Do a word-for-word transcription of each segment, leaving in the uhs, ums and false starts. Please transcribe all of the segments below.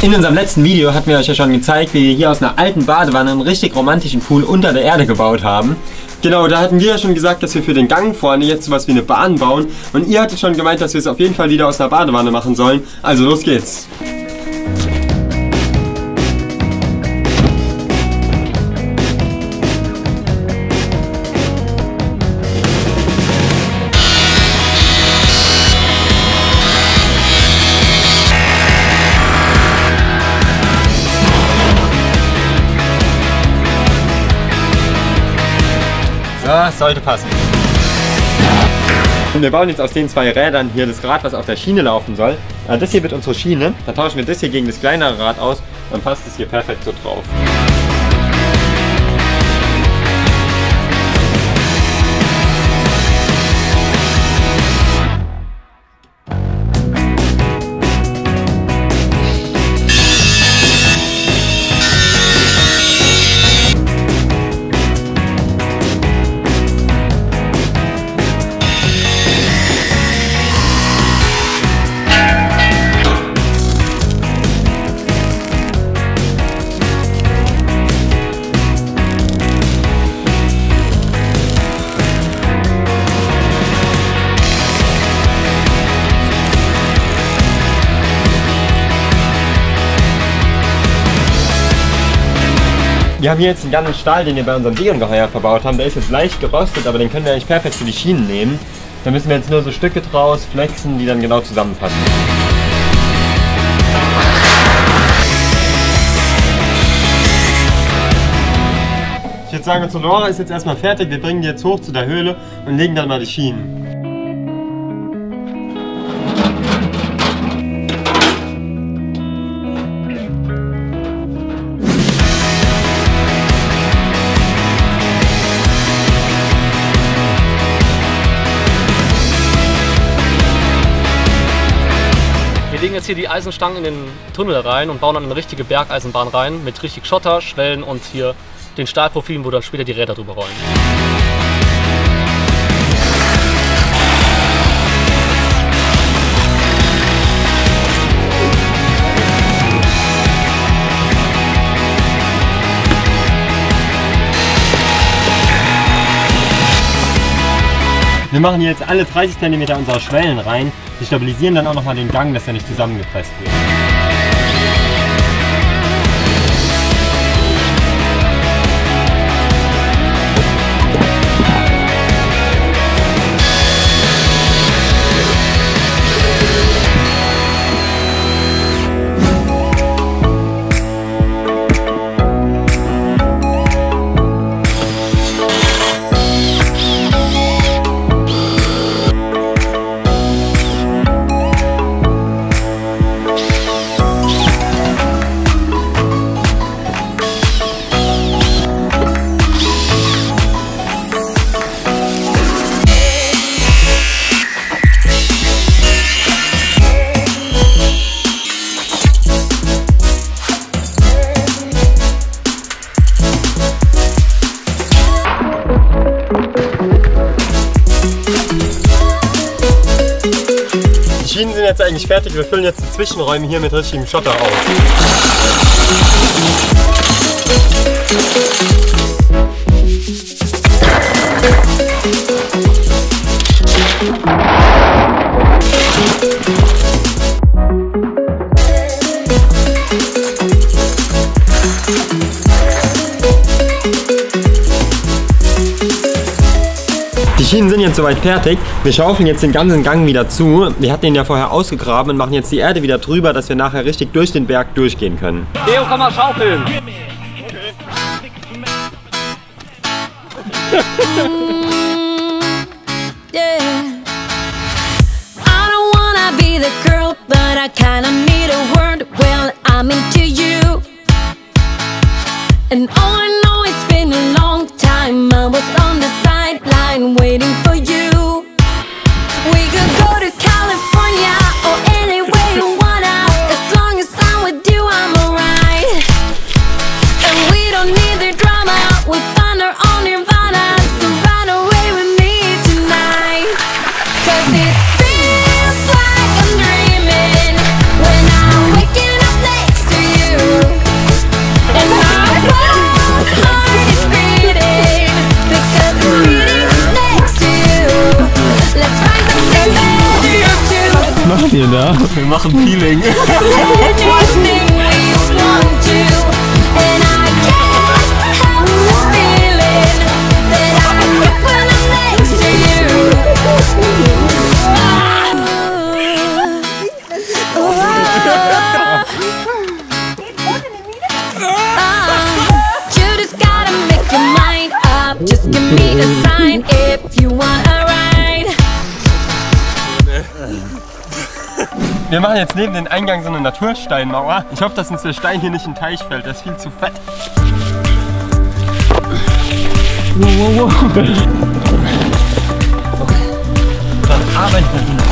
In unserem letzten Video hatten wir euch ja schon gezeigt, wie wir hier aus einer alten Badewanne einen richtig romantischen Pool unter der Erde gebaut haben. Genau, da hatten wir ja schon gesagt, dass wir für den Gang vorne jetzt sowas wie eine Bahn bauen. Und ihr hattet schon gemeint, dass wir es auf jeden Fall wieder aus einer Badewanne machen sollen. Also los geht's! Das sollte passen. Und wir bauen jetzt aus den zwei Rädern hier das Rad, was auf der Schiene laufen soll. Das hier wird unsere Schiene. Dann tauschen wir das hier gegen das kleinere Rad aus. Dann passt es hier perfekt so drauf. Wir haben hier jetzt einen ganzen Stahl, den wir bei unserem Seeungeheuer verbaut haben. Der ist jetzt leicht gerostet, aber den können wir eigentlich perfekt für die Schienen nehmen. Da müssen wir jetzt nur so Stücke draus flexen, die dann genau zusammenpassen. Ich würde sagen, unsere Lora ist jetzt erstmal fertig. Wir bringen die jetzt hoch zu der Höhle und legen dann mal die Schienen. Wir legen jetzt hier die Eisenstangen in den Tunnel rein und bauen dann eine richtige Bergeisenbahn rein mit richtig Schotter, Schwellen und hier den Stahlprofilen, wo dann später die Räder drüber rollen. Wir machen hier jetzt alle dreißig Zentimeter unserer Schwellen rein. Die stabilisieren dann auch nochmal den Gang, dass er nicht zusammengepresst wird. Die Schienen sind jetzt eigentlich fertig, wir füllen jetzt die Zwischenräume hier mit richtigem Schotter auf. Die Schienen sind jetzt soweit fertig. Wir schaufeln jetzt den ganzen Gang wieder zu. Wir hatten den ja vorher ausgegraben und machen jetzt die Erde wieder drüber, dass wir nachher richtig durch den Berg durchgehen können. Leo, komm mal schaufeln! And all I know, it's been a long time. I was on the sideline waiting for you. We could go to California or anywhere you wanna. As long as I'm with you, I'm alright. And we don't need the drama. We'll find our own nirvana. So run away with me tonight. Cause it feels like I'm dreaming when macht ihr da? Wir machen Peeling. Anything we want to, and I can't help the feeling that I get when I'm next to you. You just gotta make your mind up. Just give me a sign if you want a ride. Wir machen jetzt neben den Eingang so eine Natursteinmauer. Ich hoffe, dass uns der Stein hier nicht in den Teich fällt. Der ist viel zu fett. Wow, wow, wow. Dann arbeiten wir.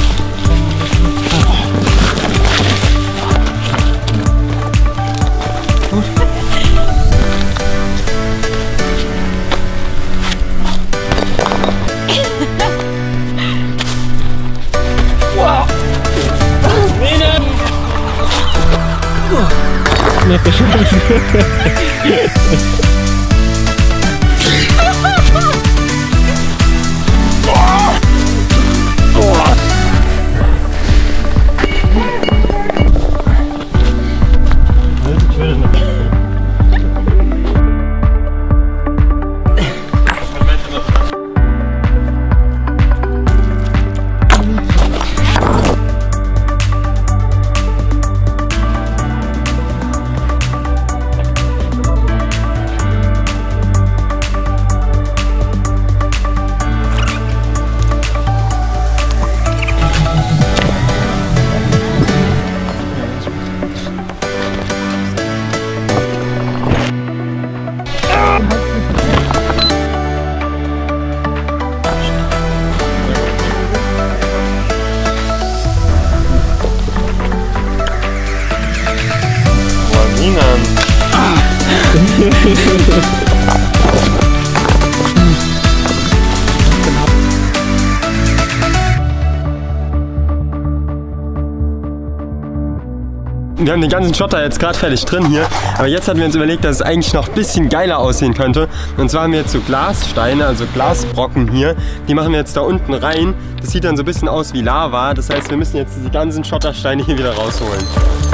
Wir haben den ganzen Schotter jetzt gerade fertig drin hier, aber jetzt hatten wir uns überlegt, dass es eigentlich noch ein bisschen geiler aussehen könnte. Und zwar haben wir jetzt so Glassteine, also Glasbrocken hier, die machen wir jetzt da unten rein. Das sieht dann so ein bisschen aus wie Lava, das heißt, wir müssen jetzt diese ganzen Schottersteine hier wieder rausholen.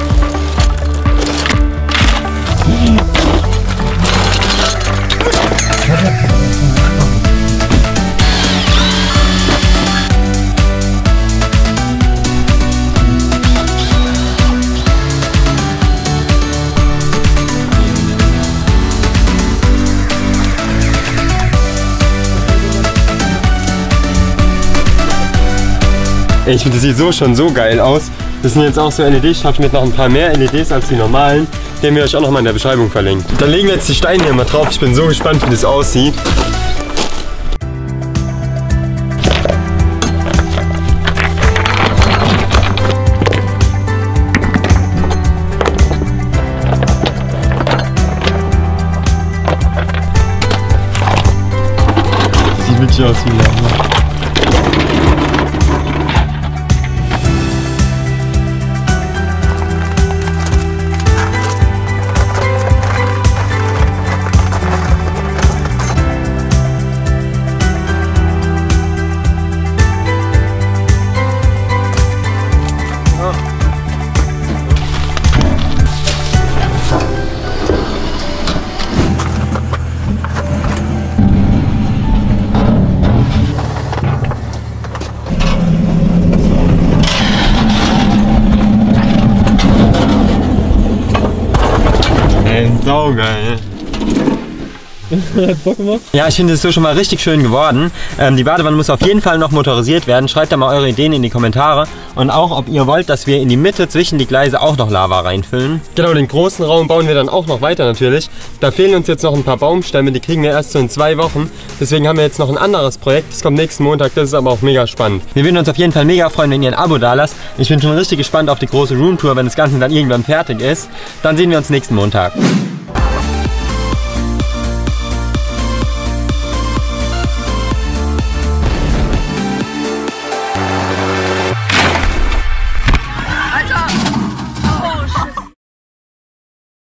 Ich finde, das sieht so schon so geil aus. Das sind jetzt auch so L E D-Streifen mit noch ein paar mehr L E Ds als die normalen. Die haben wir euch auch noch mal in der Beschreibung verlinkt. Dann legen wir jetzt die Steine hier mal drauf. Ich bin so gespannt, wie das aussieht. Das sieht wirklich aus wie Lava. Saugeil. Hat Bock gemacht? Ja, ich finde, es ist so schon mal richtig schön geworden. Ähm, die Badewanne muss auf jeden Fall noch motorisiert werden. Schreibt da mal eure Ideen in die Kommentare. Und auch, ob ihr wollt, dass wir in die Mitte zwischen die Gleise auch noch Lava reinfüllen. Genau, den großen Raum bauen wir dann auch noch weiter natürlich. Da fehlen uns jetzt noch ein paar Baumstämme, die kriegen wir erst so in zwei Wochen. Deswegen haben wir jetzt noch ein anderes Projekt. Das kommt nächsten Montag, das ist aber auch mega spannend. Wir würden uns auf jeden Fall mega freuen, wenn ihr ein Abo da lasst. Ich bin schon richtig gespannt auf die große Roomtour, wenn das Ganze dann irgendwann fertig ist. Dann sehen wir uns nächsten Montag.